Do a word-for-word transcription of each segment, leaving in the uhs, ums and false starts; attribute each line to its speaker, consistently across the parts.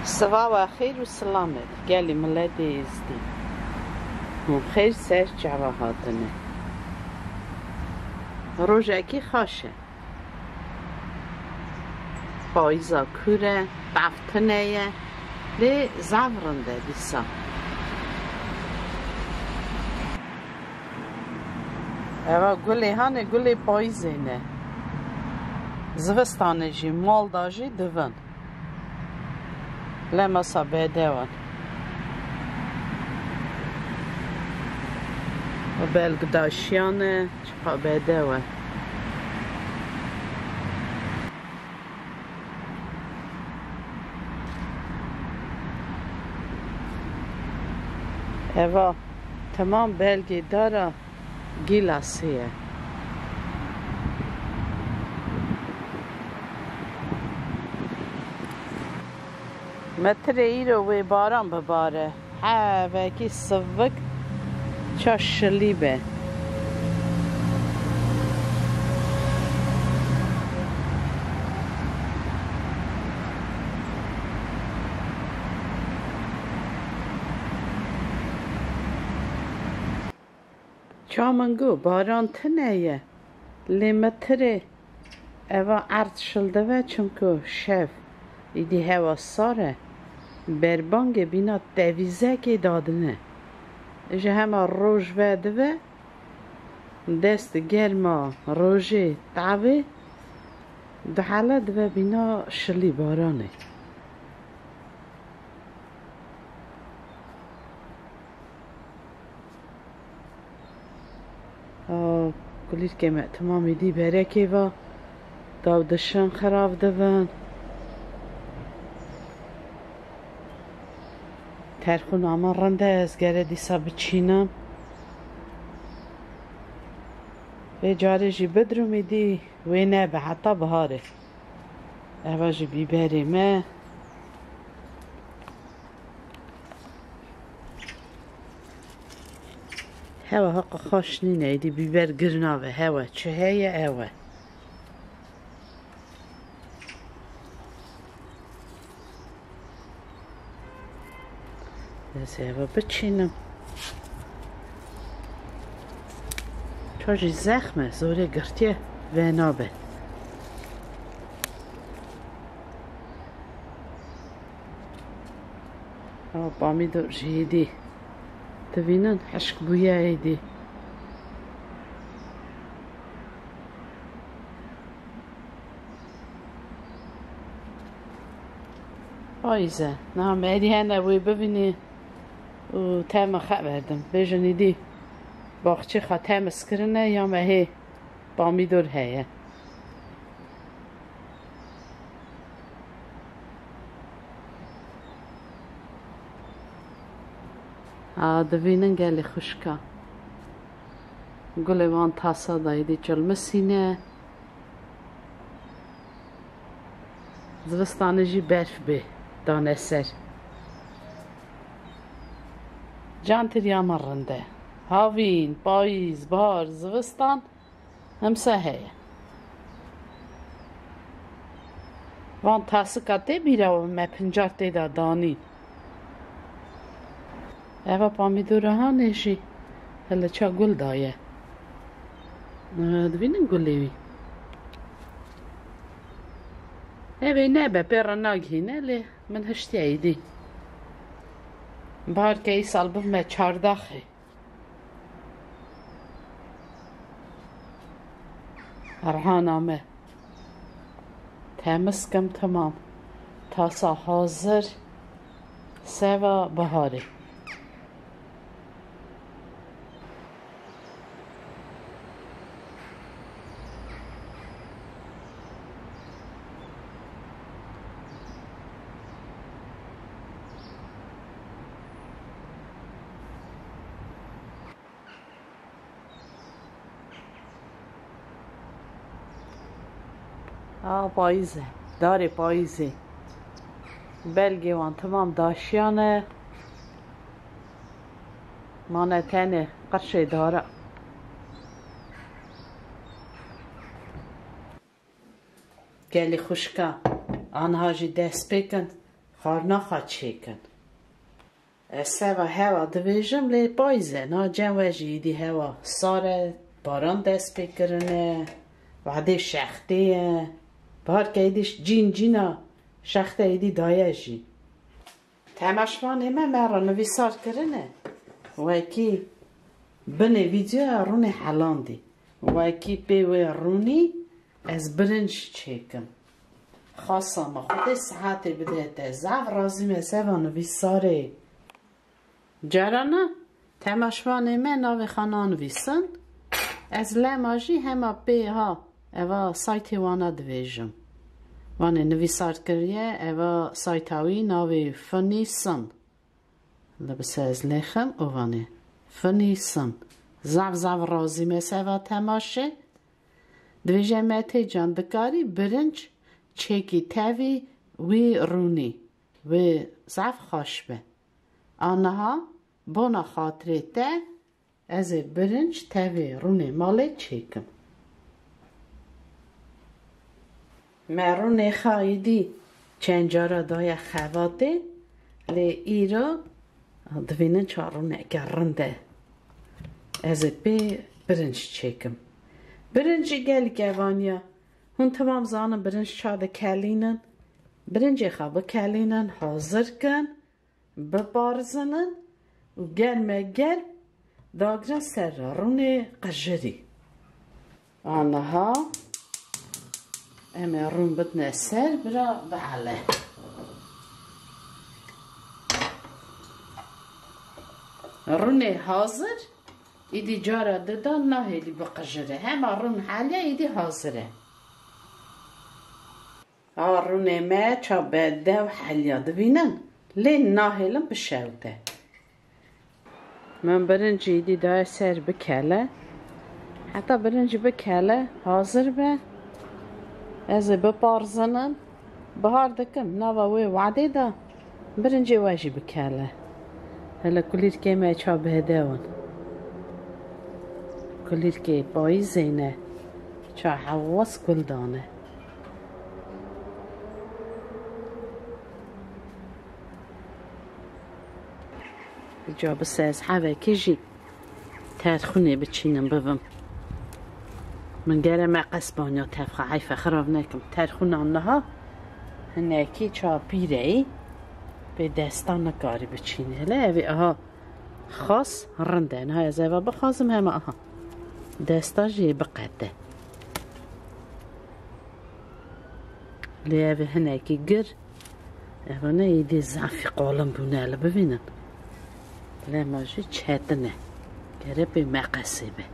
Speaker 1: صباح و خیر و سلامت گلی ملت ازدی من خیر سر جوا هاتنه روژکی خوشه پاییزا کوره بفتنه لی زورنده دیسا اوا گلی هانه گلی پاییزه نه زوستانه جی مال داجی دوون لما صبه دوان و بلگ داشیانه چپا به دوان اوا تمام بلگی داره گیلاسیه متر ایرو وی باران بباره ها وکی سوک چا شلیبه چا منگو باران تنیه لی متر اوا عرض شلده و چمکو شف ایدی هوا ساره بربانگ بینا دویزه که دادنه ایجا همه روش و دوه دست گرما روژه تعوه دو حاله دوه بینا شلی بارانه کلید که تمامی دی بره که و داودشن خراب دوان ترخون آمان رنده از گره دیسا بچینم و جاره جی بدرو میدی و نه به حتا بهاره اوه جی بیبری ما هوا حق خوش نینه ایدی بیبر گرناوه هوا چه هیه اوه زیبا بچینم چاجی زخمه زوره گرتیه و نابه آه بامی دو جیدی تبینن حشک بویه ایدی پاییزه نه میدی هنه بوی ببینی و تم خبردم بجنیدی باخچه خواه تم سکرنه یا مهی بامی دور هیه دوینن گلی خوشکا گلی وان تاسا دایدی جلمسینه زوستانه جی برف به دانه سر جان تریا مرنده هاوین پاییز بهار زوستان همسه هیه وان تاسکاته بیره و ما پنجار تیدا دانی اوه پامی دوره ها نشی هلا چا گل دایه دوینن گلی وی اوه نه به پیرا ناگهی نه لی من هشتی ایدی بار که ای سال بم چارداخه ارهان آمه تمس کم تمام تاسا حاضر سوا بهاره آه پاییزه داره پاییزه بلگی وان تمام داشیانه مانه تنه قرشه داره گلی خوشکا آنها جی دست بکن خارنا خواهد چیکن سوا هوا دویجم لی بایزه نا جنواجی ایدی هوا ساره باران دست بکرنه وعده شخته بار که ایدیش جین جینا شخته ایدی دایجی تماشوانه من مرا نویسار کرنه وکی بنه ویدیو رونه حلاندی وکی پیوه رونی از برنج چیکم خاصا ما خود ساعت بده تزاف رازی مسیوان نویساره جرانا تماشوانه من ناوی خانان ویسن از لماجی همه بی ها اوا سایت وانا دویجم وانه نویسار کریه اوا سایتاوی ناوی فنیسن لبسه از لخم او وانه فنیسن زف زف رازی مسیوان تماشه دویجه مته جان بکاری برنج چیکی تاوی وی رونی و زف خوشبه آنها بنا خاطره تا از برنج تاوی رونی ماله چیکم مرونه خایدی چند جارا دای خواته لی ایرا دوینه چارونه گرنده از بی برنج چیکم برنجی گل گوانیا هون تمام زانم برنج چاده کلینن برنجی خواه بکلینن حاضر کن ببارزنن و گرمه گرم داگرن سر رون قجری آنها اما رون بدن سر برا بحله رون حاضر ایدی جارا ددان ناهیلی بقجره همه رون حاله ایدی حاضره رون ما چا بده و حالیا دوینن لین ناهیلم بشوده من برنجی ایدی دای سر بکله حتی برنجی بکله حاضر به از بپارزنن بهار دکم ناوی وعده دا برنجی واجی بکله هلا کلیر که ما چا بهده ون کلیر که بایی زینه چا حواس کل دانه جا بس از حوه کجی ترخونه بچینم ببم من گره ما قصبانیا تفخه حیفه خراب نکم ترخونه آنها هنکی چا پیره ای به دستان نکاری بچینه هلا اوی اها خاص رنده انها از اوه بخوازم همه اها دستا جی بقده لی اوی هنکی گر اوه نه ایدی زعفی قالم بونه الا ببینن لماجی چهتنه گره به مقصه به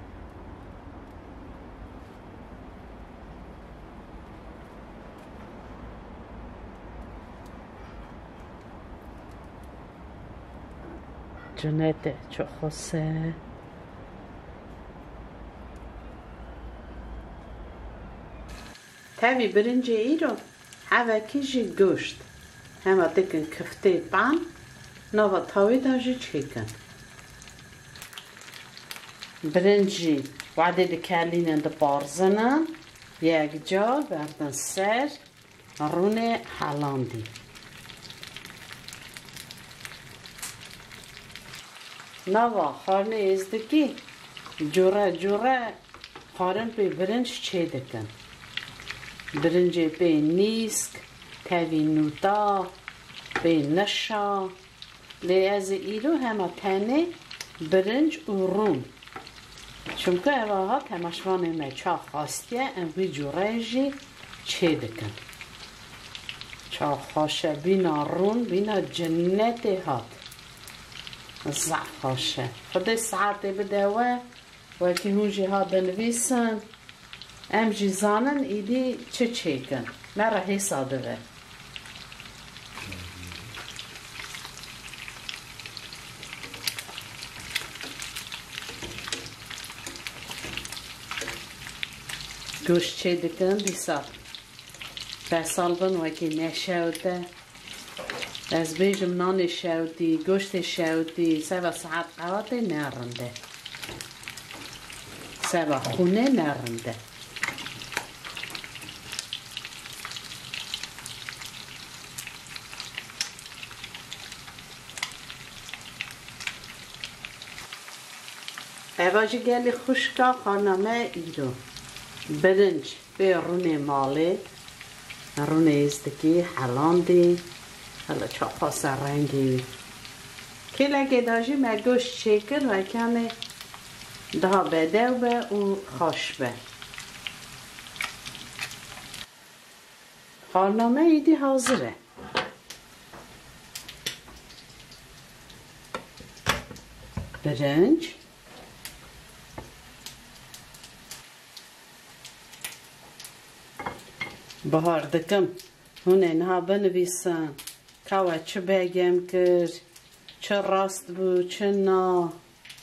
Speaker 1: جنته چو خوصه تاوی برنجه ای رو هوا کیجی گوشت همه دکن کفته پان نوا تاوی داجی چیکن برنجی وعده دکالینن دا بارزنن یک جا بردن سر رون حالاندی نوا خارنه ازدکی جوره جوره خارن به برنج چه دکن برنج به نیسک تاوی نوتا به نشا لی از ایرو همه تنه برنج و رون چونکه اوها تماشوان ما چا خواستیه انوی جوره جی چه دکن چا خوشه بینا رون بینا جنت هات زعف خوشه خود ساعت بده و وکی هونجی ها بنویسن ام جی زانن ایدی چه چه کن مرا حساده و گوشت چه دکن دیسا بسال بن وکی نشوده از بیجم نان شودی گوشت شودی سبا ساعت قوات نرنده سبا خونه نرنده اواجی گلی خوشکا خانمه ایرو برنج به رونه ماله رونه ازدکی حلاندی حالا چاپاس رنگی که لگه داجی مگوش چکر و کنه ده بده و به او خوش به خانمه ایدی حاضره برنج بهار دکم هون اینها بنویسن که چه بگم کرد چه راست بود چه نا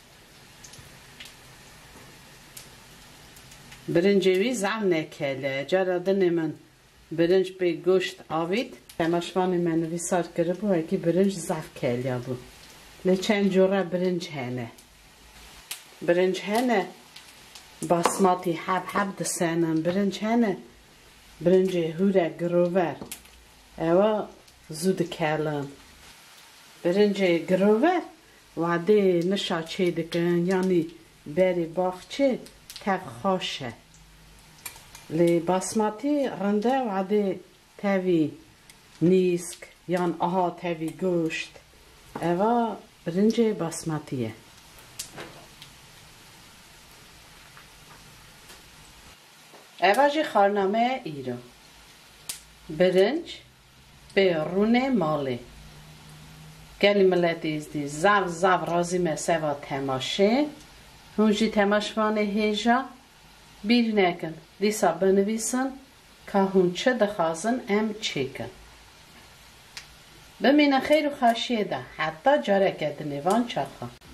Speaker 1: برنجوی زم نکله جرا دن من برنج به گوشت آوید تماشوان من نویسار کرده بود اگه برنج زف کلیا بود لچن جوره برنج هنه برنج هنه باسماتی حب حب دسنم برنج هنه برنج هوره گروور اوا زود کلم برنج گروور وعده نشا چه دکن یعنی بری باخچه تف خوشه لی باسماتی رنده وعده تاوی نیسک یان آها تاوی گوشت اوا برنج باسماتیه اوا جی خارنامه ایرو برنج به رونه ماله گلی ملتی ازدی زو زو رازی مسوا تماشه هونجی تماشوانه هیجا بیر نکن دیسا بنویسن که هون چه دخوازن ام چیکن بمینه خیر و خاشیه ده حتی جاره که دنیوان چاخه